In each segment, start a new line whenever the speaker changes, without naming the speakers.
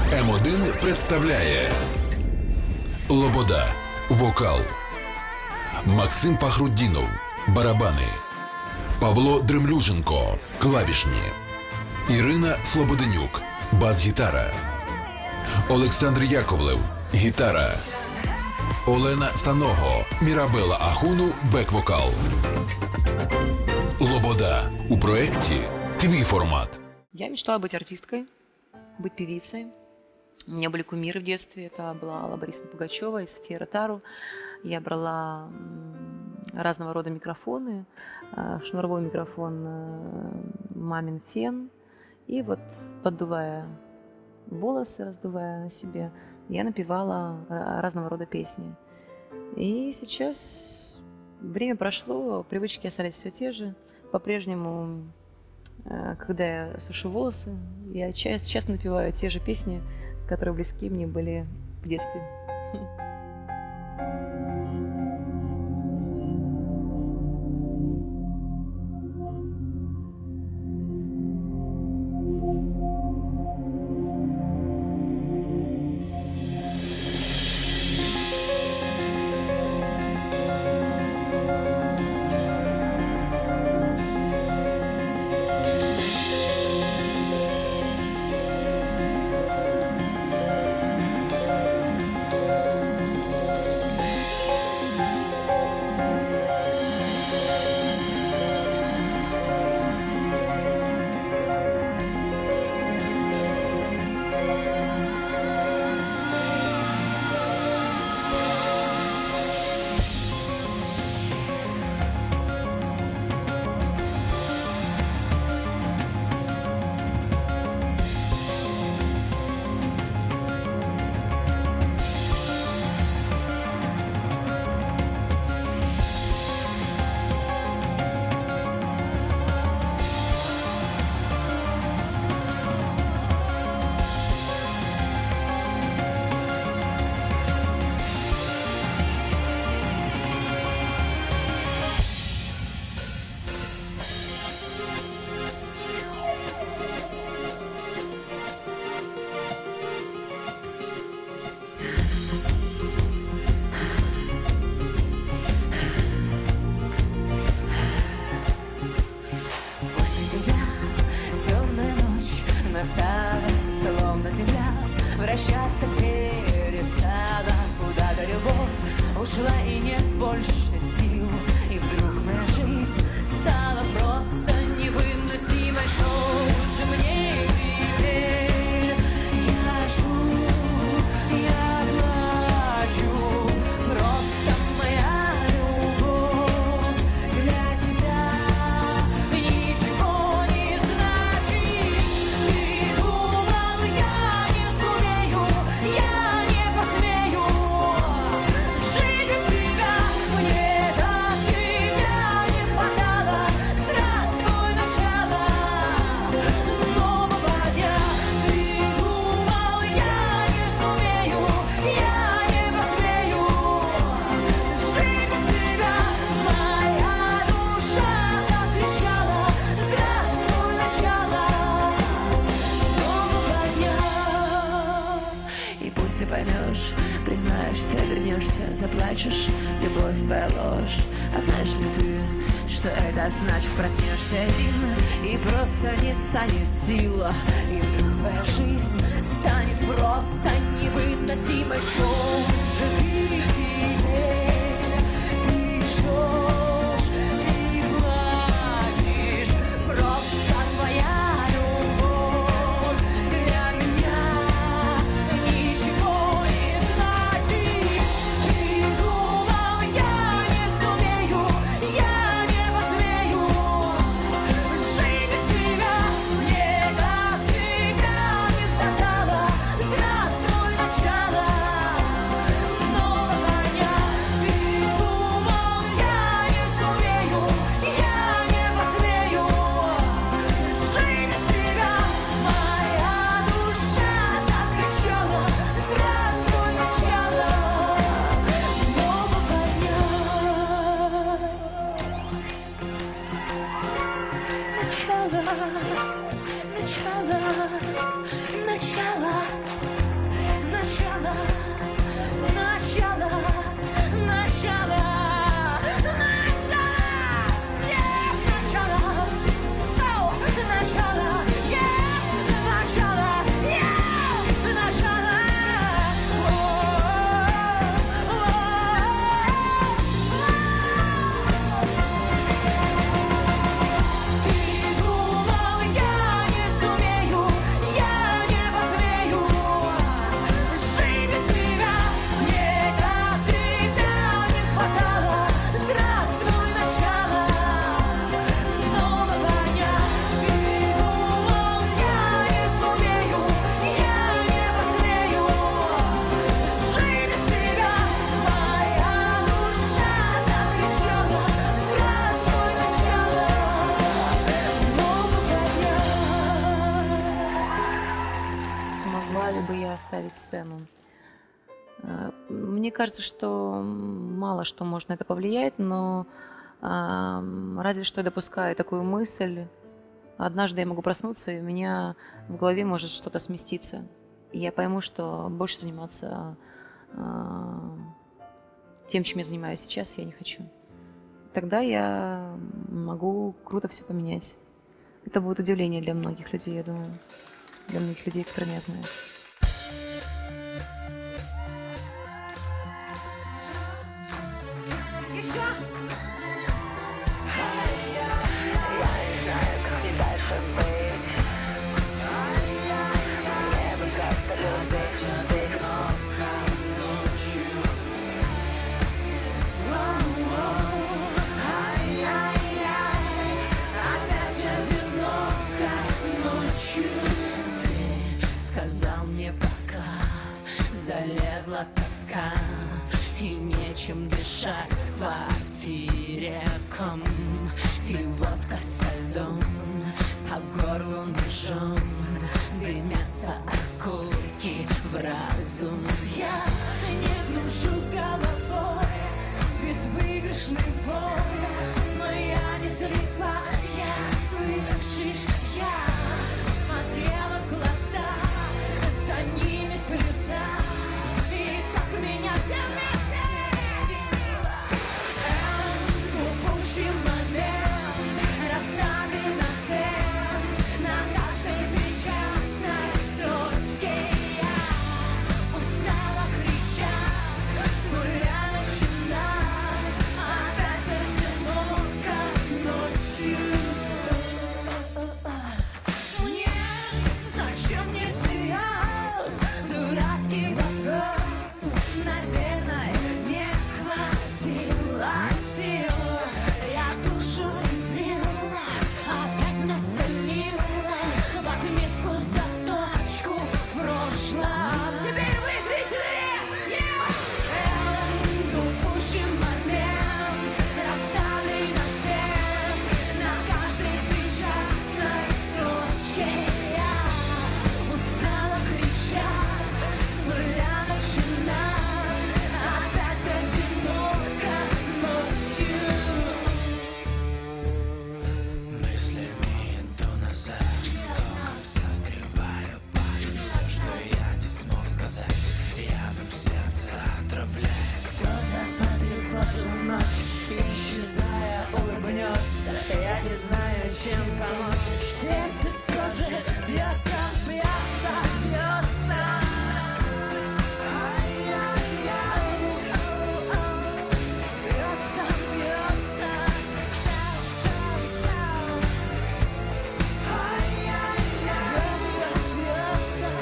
М1 представляє Лобода – вокал, Максим Фахруддінов – барабани, Павло Дремлюженко – клавішні, Ірина Слободенюк – бас-гітара, Олександр Яковлев – гітара, Олена Саного, Мірабела Ахуну – бек-вокал. Лобода у проекті «Твій формат».
Я мечтала быть артисткой, быть певицей. У меня были кумиры в детстве. Это была Алла Борисовна Пугачева и София Ротару. Я брала разного рода микрофоны. Шнуровой микрофон, мамин фен. И вот, поддувая волосы, раздувая на себе, я напевала разного рода песни. И сейчас время прошло, привычки остались все те же. По-прежнему, когда я сушу волосы, я часто напеваю те же песни, которые близки мне были в детстве.
Настала, словно земля, вращаться перестала. Куда-то любовь ушла и нет больше сил. И вдруг моя жизнь стала просто невыносимой. Что же мне теперь? Я жду, я плачу. Просто моя любовь для тебя ничего не значит. Ты думал, я не сумею, я не посмею жить без тебя. Мне так тебя не хватало. Здравствуй, начало нового дня. Ты думал, я не сумею, я не посмею жить без тебя. Моя душа так кричала. Здравствуй, начало нового дня. И пусть ты поймешь, признаешься, вернешься, заплачешь, любовь твоя ложь. А знаешь ли ты, что это значит? Проснешься один, и просто не станет сил. И вдруг твоя жизнь станет просто невыносимой. Что же ты теперь? Ты ждешь, ты плачешь. Просто твоя любовь для меня ничего не значит. Ты думал, я не сумею, я не посмею жить без тебя. Мне так тебя не хватало. Здравствуй, начало
хотела бы я оставить сцену? Мне кажется, что мало что может на это повлиять, но разве что я допускаю такую мысль. Однажды я могу проснуться, и у меня в голове может что-то сместиться. И я пойму, что больше заниматься тем, чем я занимаюсь сейчас, я не хочу. Тогда я могу круто все поменять. Это будет удивление для многих людей, я думаю. Для многих людей, которые меня знают.
Еще?
Сказал мне пока, залезла тоска, и нечем дышать в квартире ком. И водка со льдом, по горлу ножом, дымятся окурки в разум.
Я не гружусь головой, безвыигрышный бой, но я не слепая, слышишь, я смотрела в глаза, за ними слеза, и так меня все вместе упущен момент, расставлен акцент на каждой печатной строчке. Я устала кричать, с нуля начинать, опять одиноко ночью. Мне зачем мне сейчас дурацкий вопрос? Наверное, не хватило сил. Я душу излила, опять насолила, под миску заточку в прошлом. Теперь вы кричите, упущен момент, расставлен акцент на каждой печатной строчке. Я устала кричать, с нуля начинать, опять одиноко ночью.
Мыслями иду назад, током согреваю память. Все, что я не смог сказать, явным сердце отравляет.
Кто-то потревожил ночь, исчезая, улыбнется. Я не знаю, чем помочь. Сердце все же бьется, бьется, бьется. Бьется, бьется. Бьется,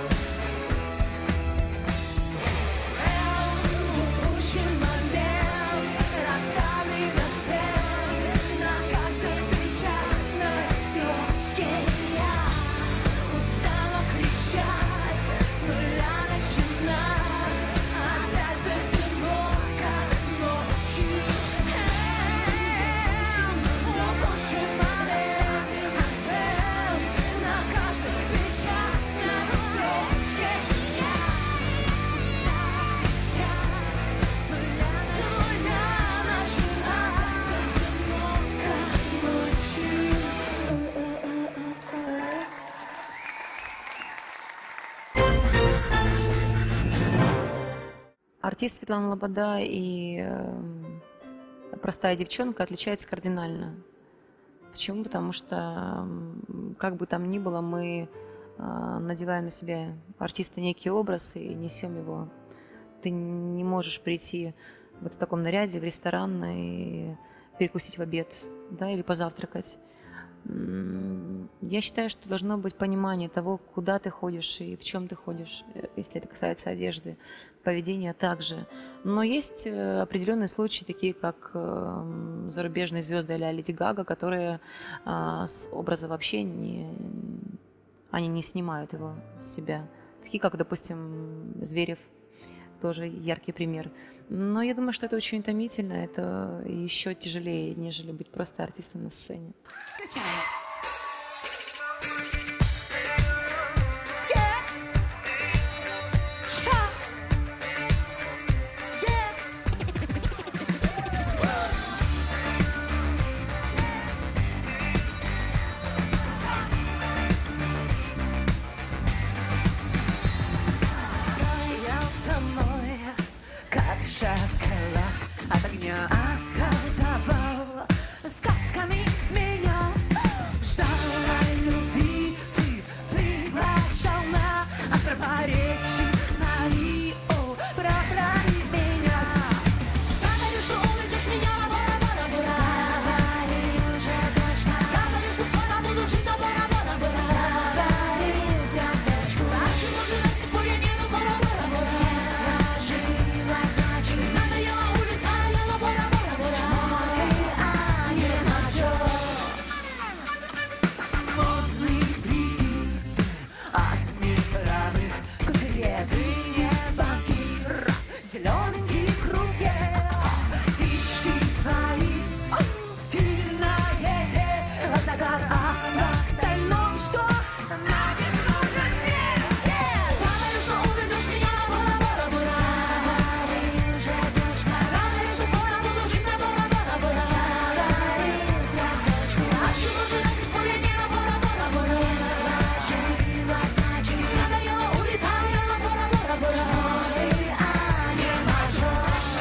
бьется. Упущен момент, расставлен акцент на каждой печатной строчке. Я устала кричать, с нуля начинать, опять одиноко ночью. Упущен момент, акцент на каждой печатной строчке. Я
Артист Светлана Лобода и простая девчонка отличаются кардинально. Почему? Потому что, как бы там ни было, мы надеваем на себя артиста некий образ и несем его. Ты не можешь прийти вот в таком наряде в ресторан и перекусить в обед, да, или позавтракать. Я считаю, что должно быть понимание того, куда ты ходишь и в чем ты ходишь, если это касается одежды, поведения также. Но есть определенные случаи, такие как зарубежные звезды а-ля Леди Гага, которые с образа вообще они не снимают его с себя. Такие как, допустим, Зверев, тоже яркий пример. Но я думаю, что это очень утомительно, это еще тяжелее, нежели быть просто артистом на сцене.
Шаг. Yeah. Боялся мой, как шоколад, от огня околдовал, сказками меня ждала любви, ты приглашал на острова речи твои, о, пробрали меня. Говорю, что увезешь меня на Бора-Бора-Бора. Говорил же точно. Говорил, что скоро буду жить на Бора-Бора-Бора. Говорил прям в точку. А чего же до сих пор я не на Бора-Бора-Бора? Не сложилось, значит, надоело, улетала Бора-Бора-Бора. А не мочу. Модный прикид от мировых куфереты, не банкир, зелененький круге, фишки твои, стильное дело, загар, а в остальном что? Нафиг нужен мне? Говорю, что увезешь меня на Бора-Бора-Бора. Говорил же точно. Говорил, что скоро буду жить на Бора-Бора-Бора. Говорил прям в точку. А чего же до сих пор я не на Бора-Бора-Бора? Не сложилось, значит, надоело, улетаю я на Бора-Бора-Бора. А не мочу.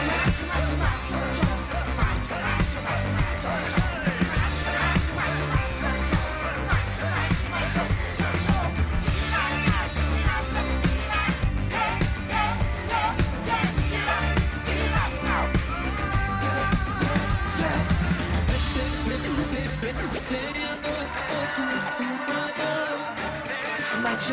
Мочу.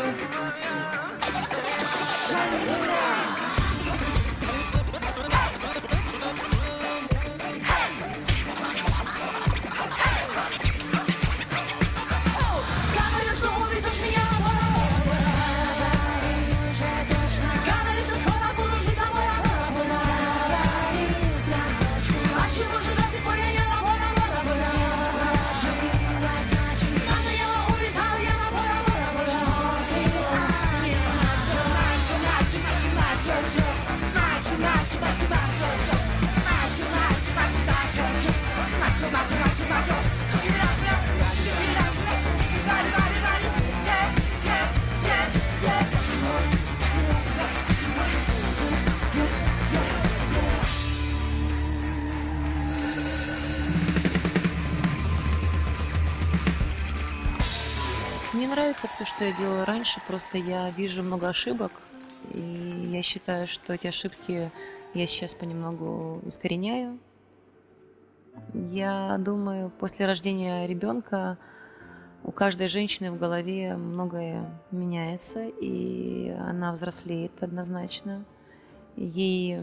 Говорю, что увезешь меня на Бора-Бора-Бора. Говорил же точно. Говорил, что скоро буду жить на Бора-Бора-Бора. Говорил прям в точку. А чего же до сих пор я не на Бора-Бора-Бора? Не сложилось, значит, надоело, улетаю я на Бора-Бора-Бора. А не мочу. Мочу, мочу, мочу, мочу. Мочу, мочу, мочу, мочу. Мочу, мочу, мочу, мочу. Мочу, мочу, мочу, мочу.
Мне нравится все, что я делала раньше, просто я вижу много ошибок, и я считаю, что эти ошибки я сейчас понемногу искореняю. Я думаю, после рождения ребенка у каждой женщины в голове многое меняется, и она взрослеет однозначно. Ей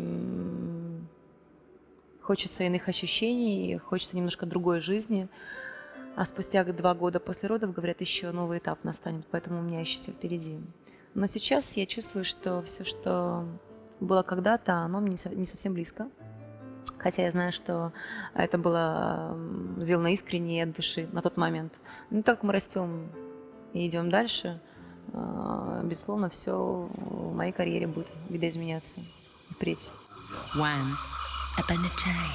хочется иных ощущений, хочется немножко другой жизни. А спустя 2 года после родов, говорят, еще новый этап настанет, поэтому у меня еще все впереди. Но сейчас я чувствую, что все, что было когда-то, оно мне не совсем близко. Хотя я знаю, что это было сделано искренне и от души на тот момент. Но так как мы растем и идем дальше, безусловно, все в моей карьере будет видоизменяться впредь.
Once upon a time,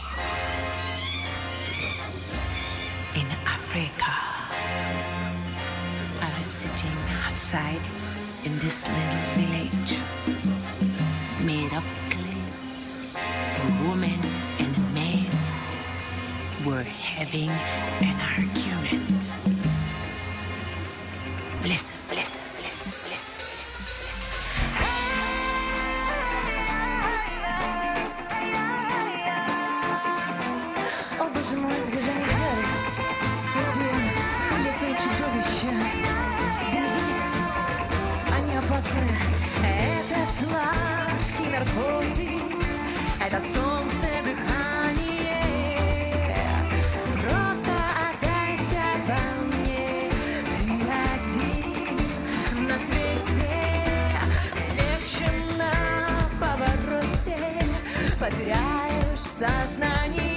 in Africa, I was sitting outside in this little village made of clay. A woman and a man were having an argument. Listen, listen, listen, listen.
О, боже мой, где же они взялись? Эти лесные чудовища. Берегитесь, они опасны. Это сладкий наркотик, это солнце дыхание. Просто отдайся во мне, ты один на свете. Легче на повороте, потеряешь сознание.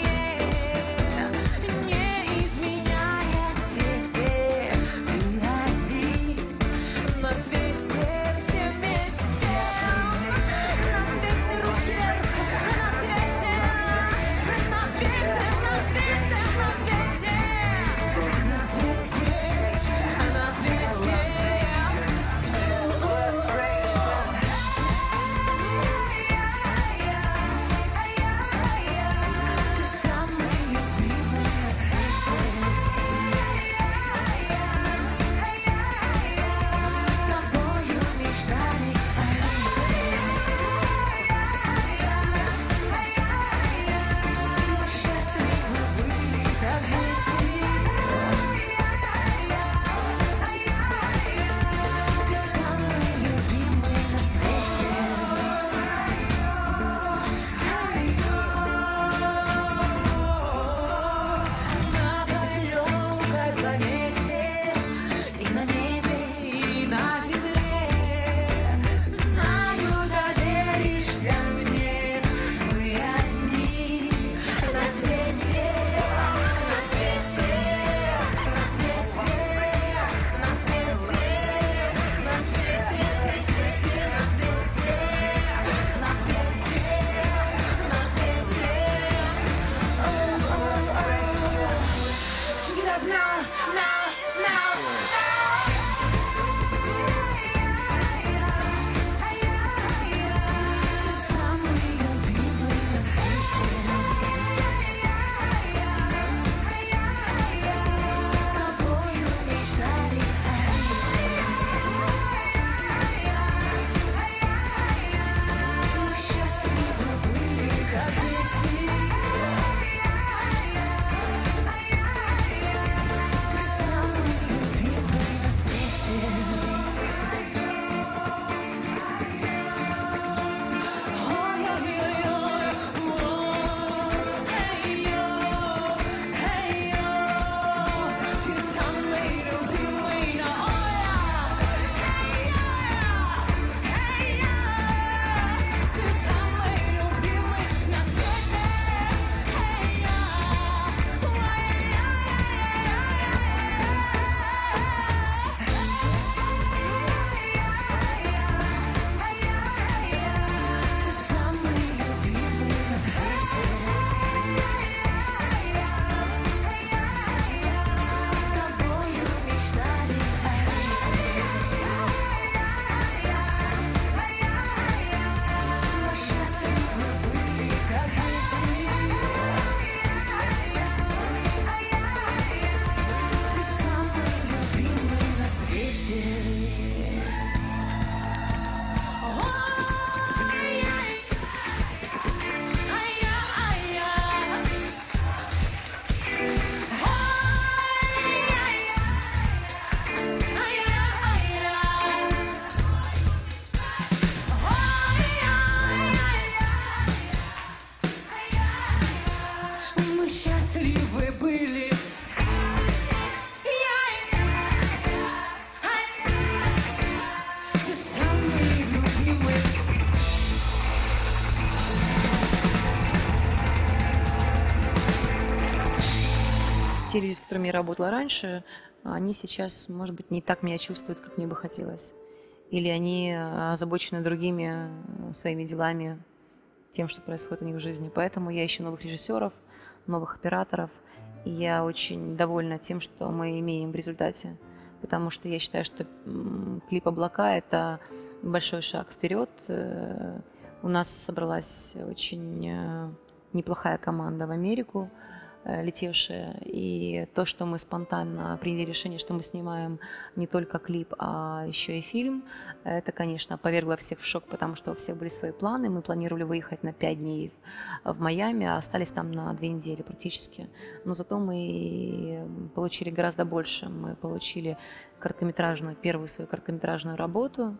те люди, с которыми я работала раньше, они сейчас, может быть, не так меня чувствуют, как мне бы хотелось. Или они озабочены другими своими делами, тем, что происходит у них в жизни. Поэтому я ищу новых режиссеров, новых операторов. И я очень довольна тем, что мы имеем в результате. Потому что я считаю, что клип «Облака» — это большой шаг вперед. У нас собралась очень неплохая команда в Америку, летевшая. И то, что мы спонтанно приняли решение, что мы снимаем не только клип, а еще и фильм, это, конечно, повергло всех в шок, потому что у всех были свои планы. Мы планировали выехать на 5 дней в Майами, а остались там на 2 недели практически. Но зато мы получили гораздо больше. Мы получили первую свою короткометражную работу.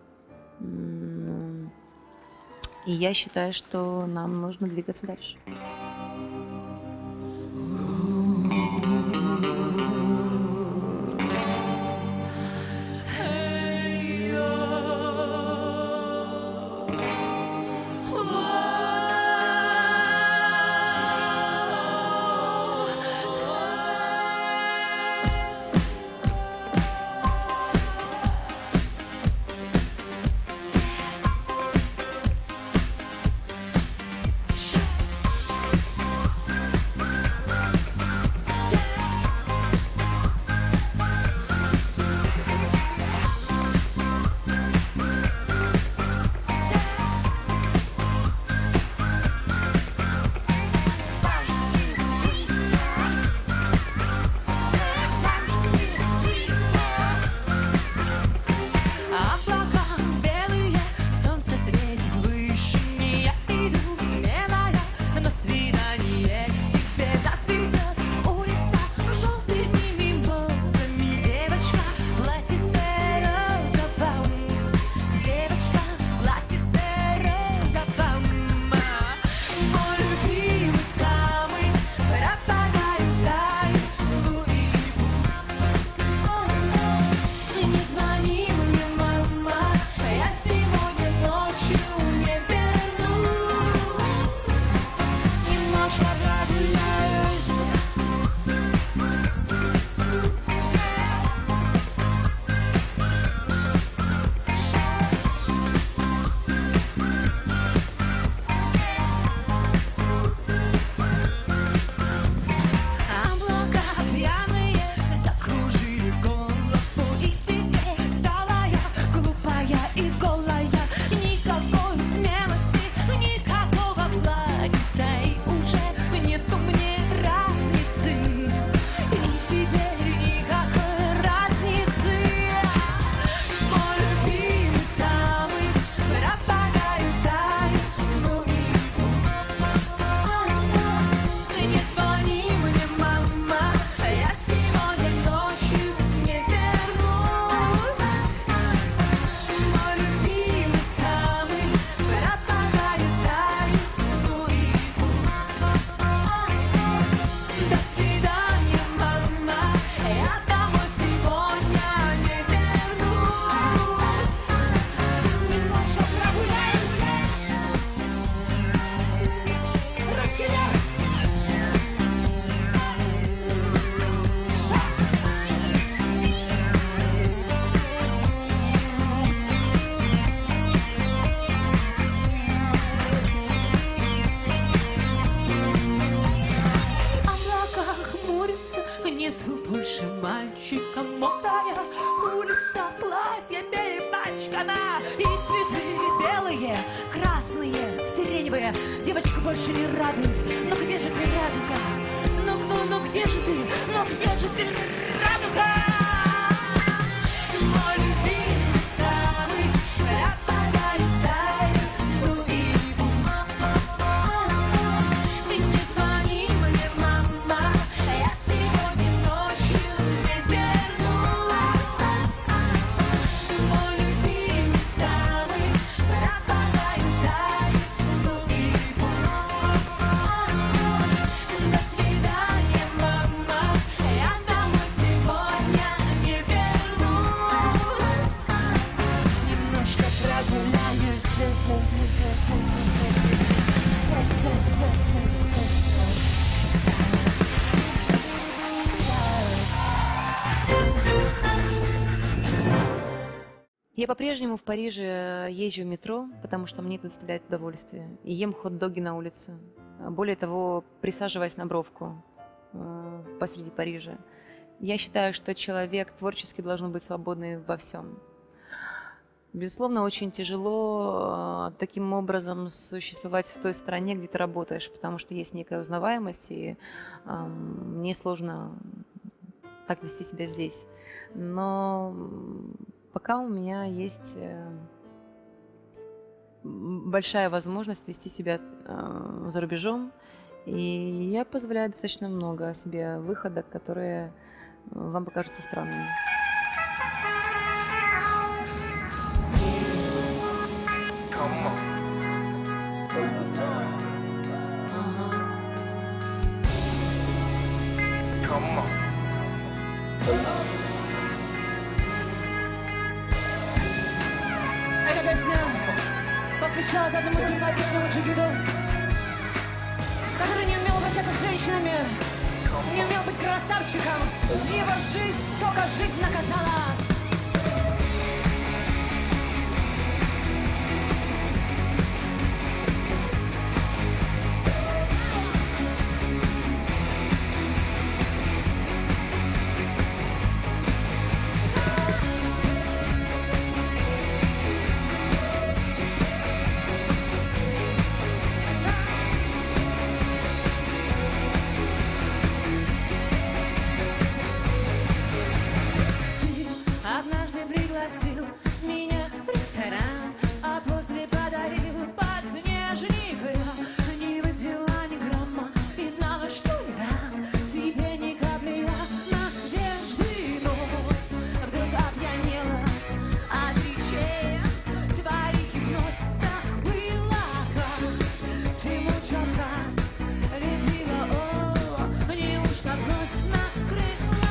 И я считаю, что нам нужно двигаться дальше.
больше мальчика мокрая улица, платье перепачкана, и цветы белые, красные, сиреневые девочку больше не радует. Но где же ты, радуга? Ну где же ты? Ну где же ты, радуга? Мой любимый самый пропадает тайна, ну и пусть. Ты не звони мне, мама, я сегодня ночью не вернусь. Мой любимый самый пропадает тайна, ну и пусть. До свидания, мама, я домой сегодня не вернусь. Немножко прогуляюсь.
Я по-прежнему в Париже езжу в метро, потому что мне это доставляет удовольствие. И ем хот-доги на улице. Более того, присаживаясь на бровку посреди Парижа. Я считаю, что человек творчески должен быть свободный во всем. Безусловно, очень тяжело таким образом существовать в той стране, где ты работаешь, потому что есть некая узнаваемость, и мне сложно так вести себя здесь. Но пока у меня есть большая возможность вести себя за рубежом, и я позволяю достаточно много себе выходок, которые вам покажутся странными.
Эта песня посвящалась одному симпатичному джигиту, который не умел обращаться с женщинами, не умел быть красавчиком. Его жизнь, только жизнь наказала. Однажды пригласил меня в ресторан, а после подарил подснежник. Я не выпила ни грамма и знала, что не дам тебе ни капли надежды. Но вдруг опьянела от речей твоих и вновь забыла, как ты мучила, как любила. О, неужто вновь накрыла?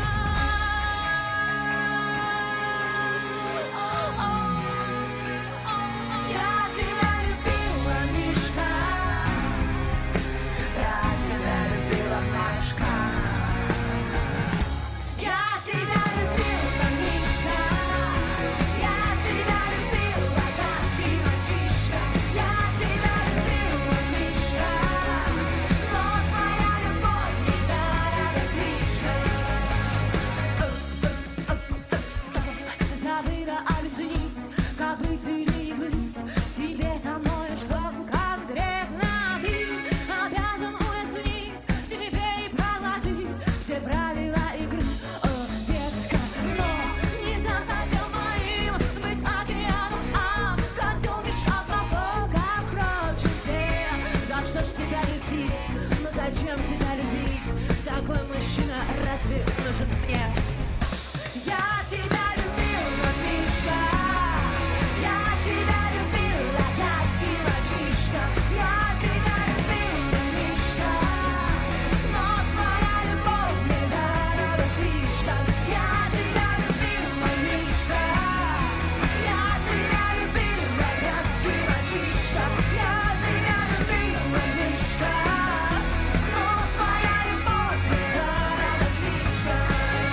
Забыла объяснить, как быть или не быть тебе со мной, что конкретно ты обязан уяснить себе и поладить все правила игры, детка. Но не захотел моим быть океаном, а хотел лишь одного, как прочим все. За что ж себя любить? Ну зачем тебя любить? Такой мужчина разве нужен мне? Я тебя любила, Миша, я тебя любила, гадкий мальчишка. Я тебя любила, Миша, но твоя любовь мне дорога слишком. Я тебя любила, Миша, я тебя любила, гадкий мальчишка. Я тебя любила, Миша, но твоя любовь мне дорога слишком.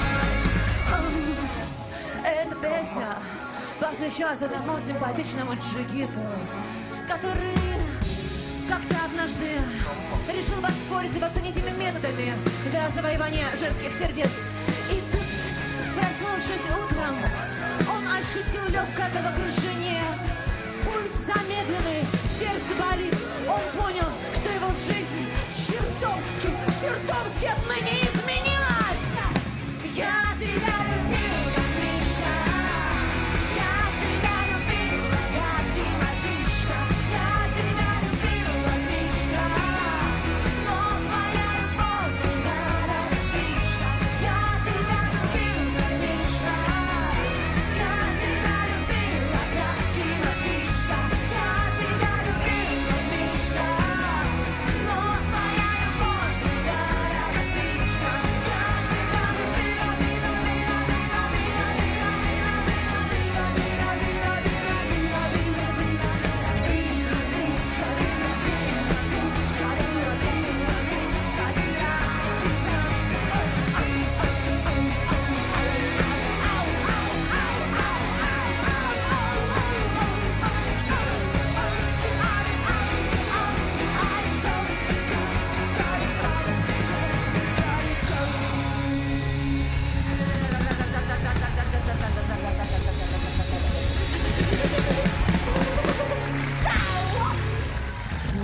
Эта песня посвящалась одному симпатичному джигиту, который как-то однажды решил воспользоваться не теми методами для завоевания женских сердец. И тут, проснувшись утром, он ощутил легкое головокружение, пульс замедленный, сердце болит. Он понял, что его жизнь чертовски отныне изменилась. Я тебя любила, Миша, я тебя любила, гадкий мальчишка. Я тебя любила, Миша, но твоя любовь мне дорога слишком. Я тебя любила, Миша, я тебя любила, гадкий мальчишка. Я тебя любила,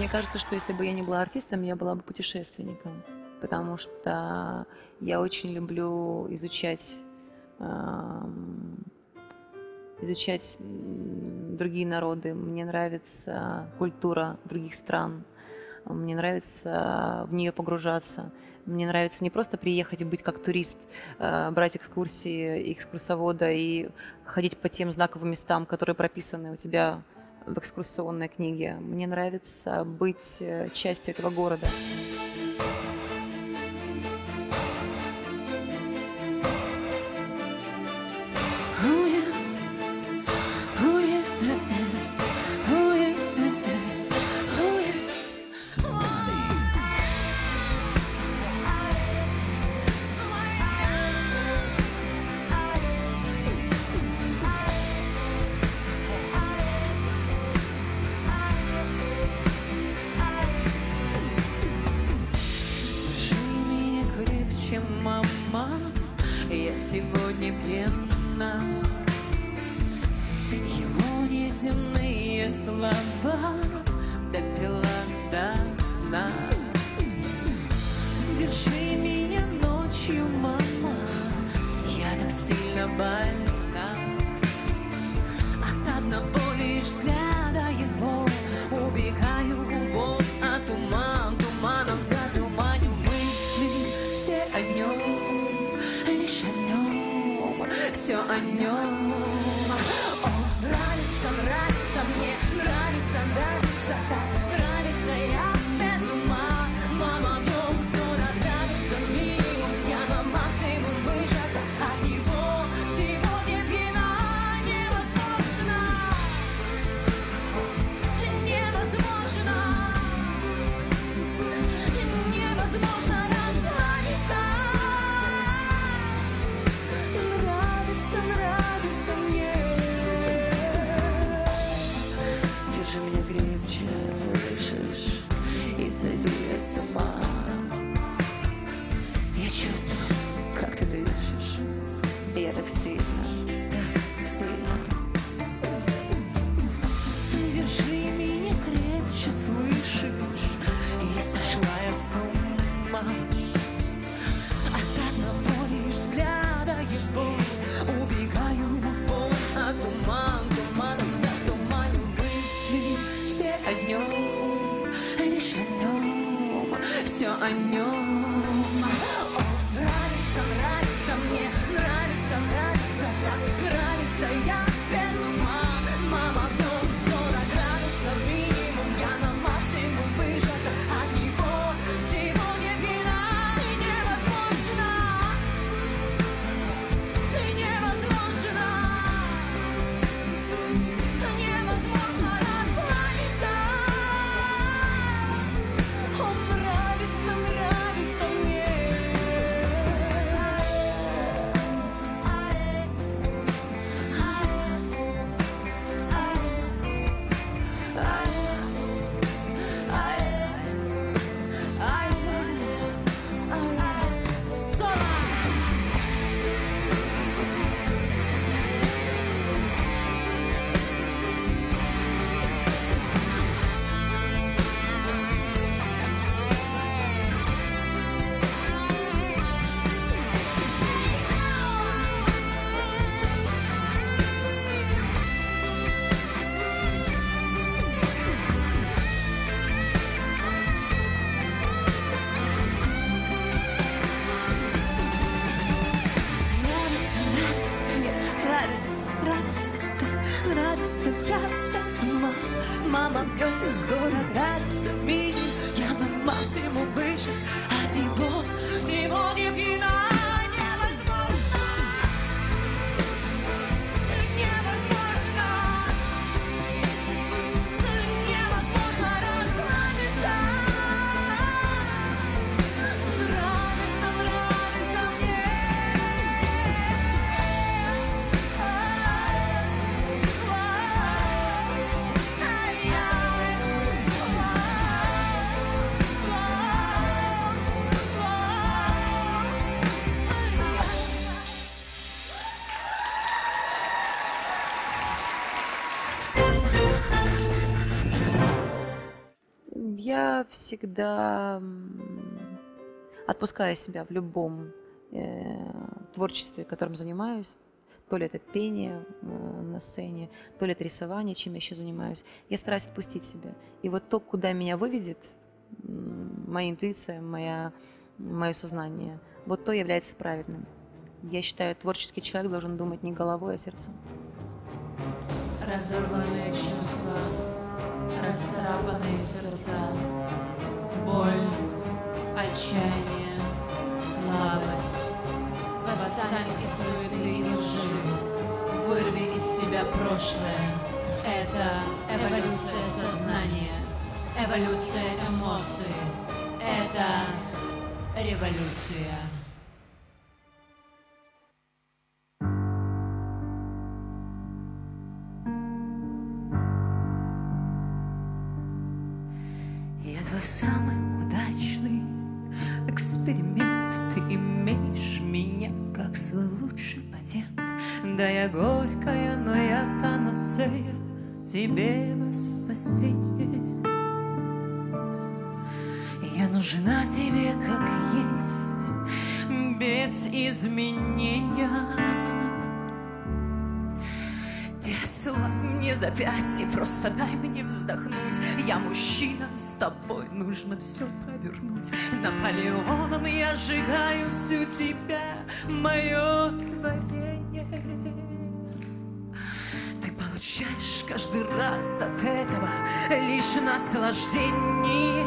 Мне кажется, что если бы я не была артистом, я была бы путешественником, потому что я очень люблю изучать другие народы. Мне нравится культура других стран. Мне нравится в нее погружаться. Мне нравится не просто приехать и быть как турист, брать экскурсии экскурсовода и ходить по тем знаковым местам, которые прописаны у тебя в экскурсионной книге. Мне нравится быть частью этого города.
Мама, я сегодня пьяна. Его неземные слова допила до дна. Держи меня ночью, мама, я так сильно больна. От одного лишь взгляда его убегаю вон, а туманом затуманю мысли. Все о нем, лишь о нем, все о нем. Он нравится мне, нравится, так нравится, я без ума. Мама, дом, ссора, нравится мир, я на максимум выжата от него. Сегодня вина невозможно, невозможно, невозможно. Нравится мне. Держи меня крепче, слышишь, и сойду я с ума. Я чувствую, как ты дышишь, я так сильно. Держи меня крепче, слышишь, и сошла я с ума. От одного лишь взгляда его убегаю вон, а туманом затуманю мысли. Все о нем, лишь о нем, все о нем. Он нравится мне, нравится, так нравится, я без ума. Мама, дом, 40 градусов минимум, я на максимум выжата от него. Сегодня вина невозможно, невозможно, невозможно расслабиться. Он нравится мне. Нравится, я без ума. Мама, мне скоро нравится мир, я на максимум выжат от него. Сегодня вина невозможно, невозможно, невозможно расслабиться. Нравится мне.
Я всегда отпускаю себя в любом творчестве, которым занимаюсь. То ли это пение на сцене, то ли это рисование, чем я еще занимаюсь. Я стараюсь отпустить себя. И вот то, куда меня выведет моя интуиция, мое сознание, вот то является правильным. Я считаю, творческий человек должен думать не головой, а сердцем.
Разорванные чувства, расцарапанные сердца, боль, отчаяние, слабость. Восстань из суеты и лжи, вырви из себя прошлое. Это эволюция сознания, эволюция эмоций. Это революция.
Я твой самый удачный эксперимент. Ты имеешь меня как свой лучший патент. Да, я горькая, но я панацея тебе во спасение. Я нужна тебе как есть, без изменения. Ты ослабь мне запястье, просто дай мне вздохнуть. Я мужчина, с тобой нужно все повернуть. Наполеоном я сжигаю всю тебя, мое творение. Ты получаешь каждый раз от этого лишь наслаждение.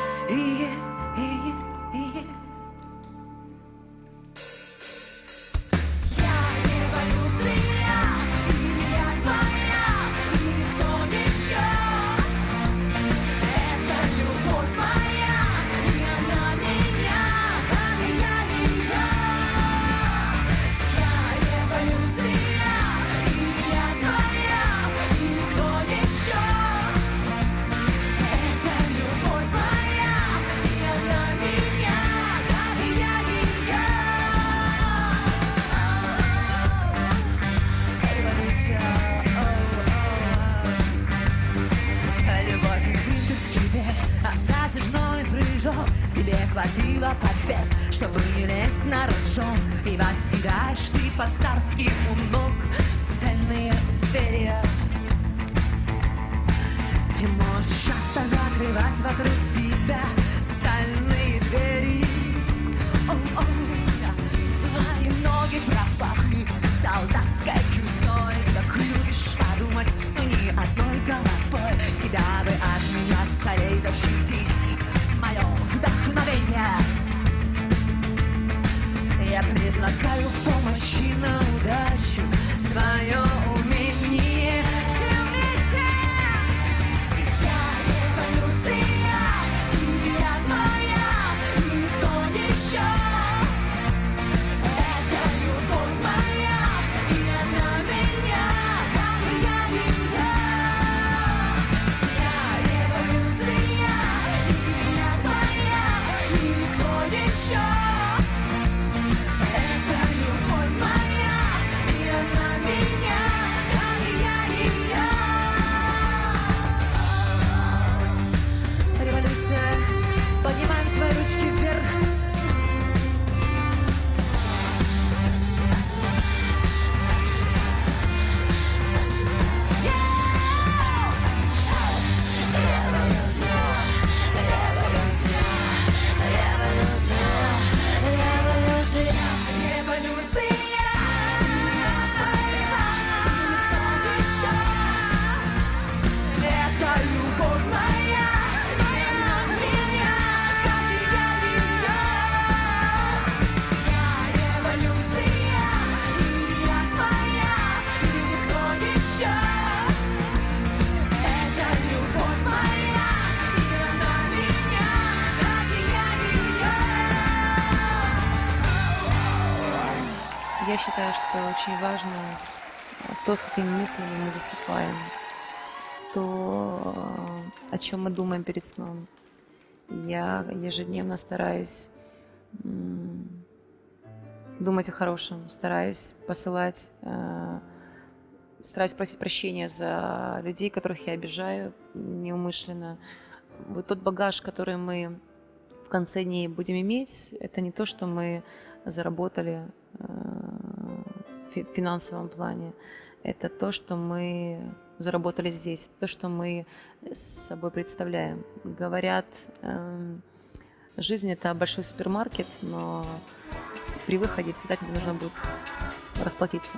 Тебе хватило побед, чтобы не лезть на рожон. И восседаешь ты по-царски у ног стальные зверя. Ты можешь часто закрывать вокруг себя стальные двери. Твои ноги пропахли солдатской чужой. Так любишь подумать, но ни одной головой. Тебя бы от меня скорей защитить. Мое вдохновение. Я предлагаю в помощи на удачу свое умение. Я революция, и я твоя, и никто еще. Это любовь моя, и она меня, как я ее. Я революция, и я твоя, и никто еще. Это любовь моя, и она меня, как я ее. Революция, поднимаем свои ручки вверх.
Я считаю, что очень важно то, с какими мыслями мы засыпаем, то, о чем мы думаем перед сном. Я ежедневно стараюсь думать о хорошем, стараюсь просить прощения за людей, которых я обижаю неумышленно, вот тот багаж, который мы в конце дней будем иметь, это не то, что мы заработали в финансовом плане. Это то, что мы заработали здесь, это то, что мы с собой представляем. Говорят, жизнь – это большой супермаркет, но при выходе всегда тебе нужно будет расплатиться.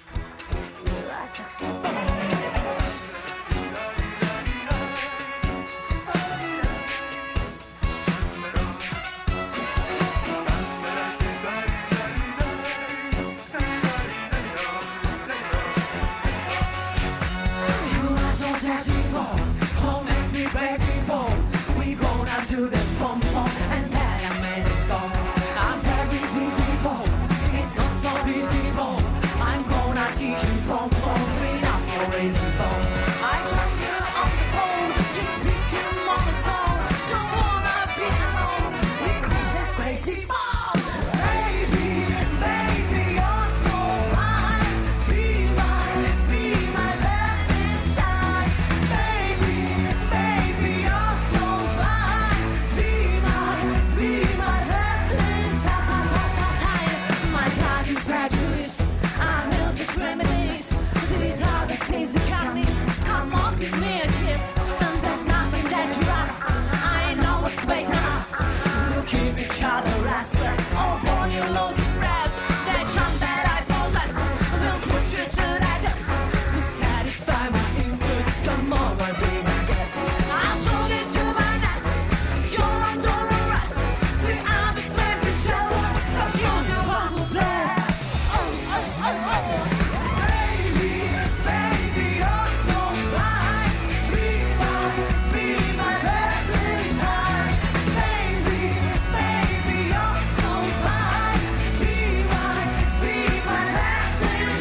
To the pom pom and that amazing pom. I'm very busy pom. It's not so busy pom. I'm gonna teach you pom pom without no reason pom. I got you on the phone. You're speaking on the tone. Don't wanna be alone because that crazy pom. Baby, baby, you're so fine. Be my left inside. Baby, baby, you're so fine. Be my left inside. My God, you prejudice. I will just reminisce. These are the things that got me. Come on, give me a kiss. And there's nothing dangerous. I know what's waiting us. We'll keep each other restless. Oh boy, you look impressed. That charm that I possess will put you to the test. To satisfy my interest, come over, be my guest. I'll show you to my next. You're under arrest. The others may be jealous, but you're the one who's blessed. Baby, baby, you're so fine. Be my left inside. Baby, baby, you're so fine. Be my left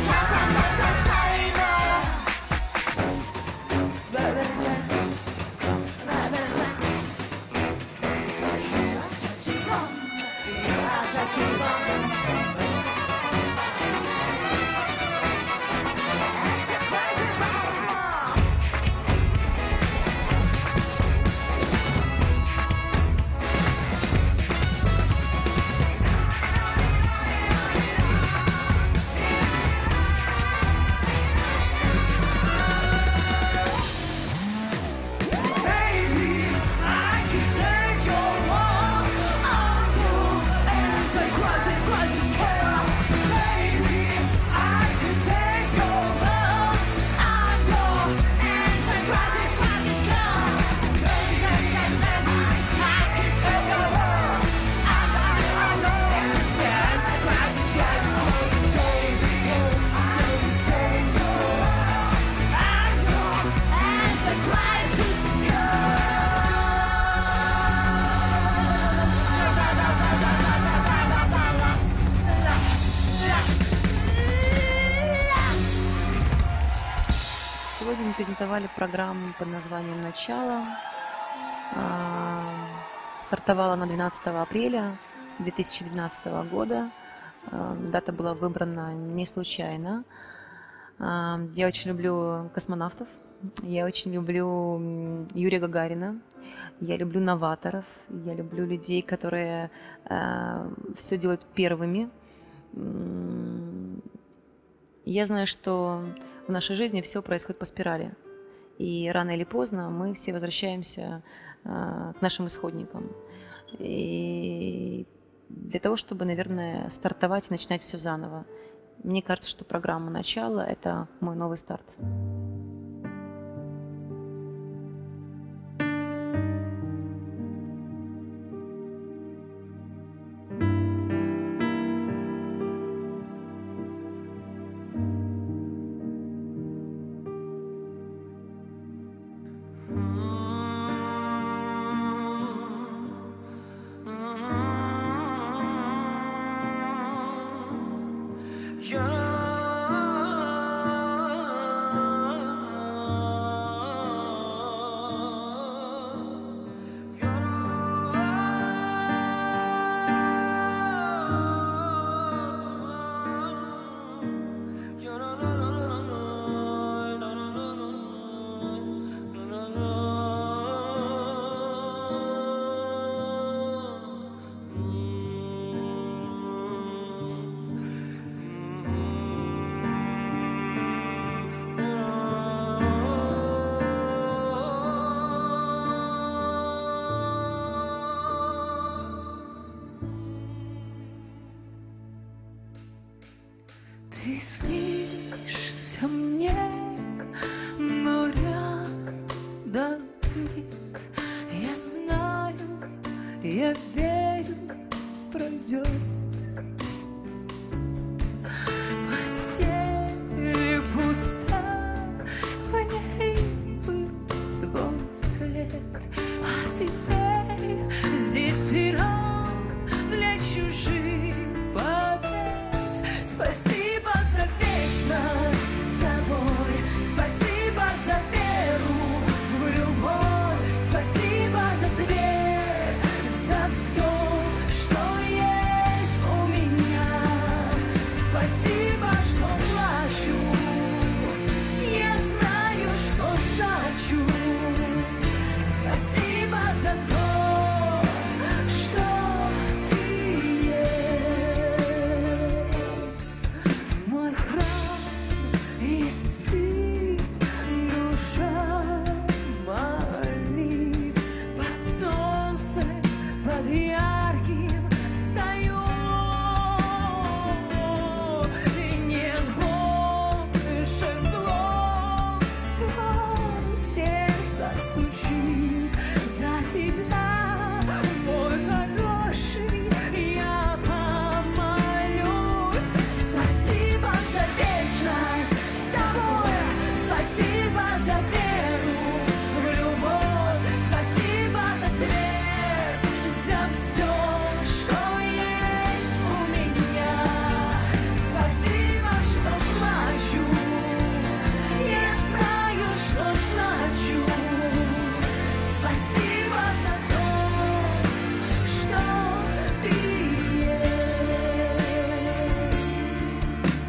Baby, I can take your love. I'm cool and the crisis care. Baby, I can take your love. I'm cool and the crisis care. Baby, I can take your love. I'm cool and the crisis care. Baby, I can take your love. I'm cool and the crisis
Сегодня мы презентовали программу под названием «Начало». Стартовала на 12 апреля 2012 года. Дата была выбрана не случайно. Я очень люблю космонавтов, я очень люблю Юрия Гагарина, я люблю новаторов, я люблю людей, которые все делают первыми. Я знаю, что в нашей жизни все происходит по спирали. И рано или поздно мы все возвращаемся к нашим исходникам. И для того, чтобы, наверное, стартовать и начинать все заново. Мне кажется, что программа «Начало» — это мой новый старт.
Yeah.
Ты снишься мне, но рядом нет. Я знаю, я верю, пройдет. Постель пуста, в ней был твой след. А теперь здесь пирог для чужих побед. Спасибо за вечность с тобой, спасибо за веру в любовь, спасибо за свет, за все, что есть у меня. Спасибо, что плачу, я знаю, что значу. Спасибо за то, что ты есть. Мой храм и спит душа молит. Под солнцем, под ярким стою. И нет больше слов, сердце стучит за тебя, мой хороший, я помолюсь. Спасибо за вечность с тобой, спасибо за веру в любовь, спасибо за свет, за все, что есть у меня. Спасибо, что плачу, я знаю, что значу. Спасибо за то, что ты есть.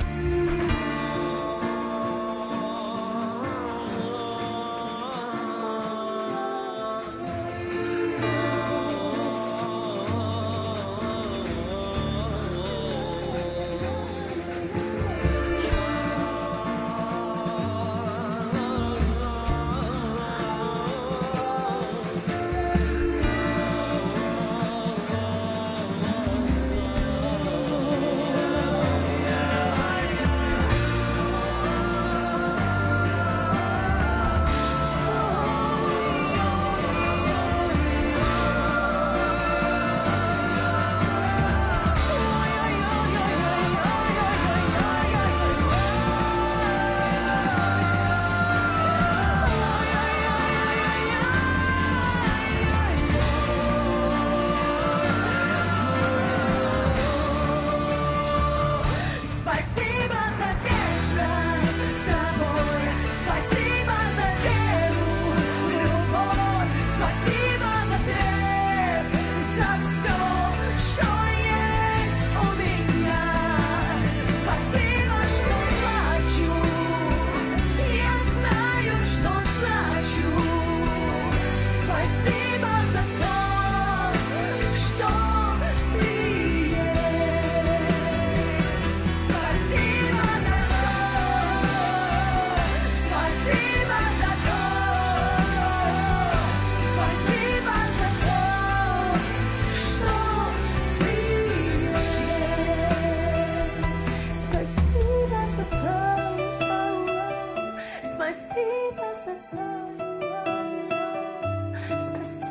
Спасибо за вечность с тобой, спасибо за веру в любовь, спасибо за свет, за все, что есть у меня. Спасибо, что плачу, я знаю, что значу. Спасибо за то, что ты есть. Спасибо за то, спасибо за то, спасибо за то, что ты есть. Спасибо за то, спасибо за то, спасибо.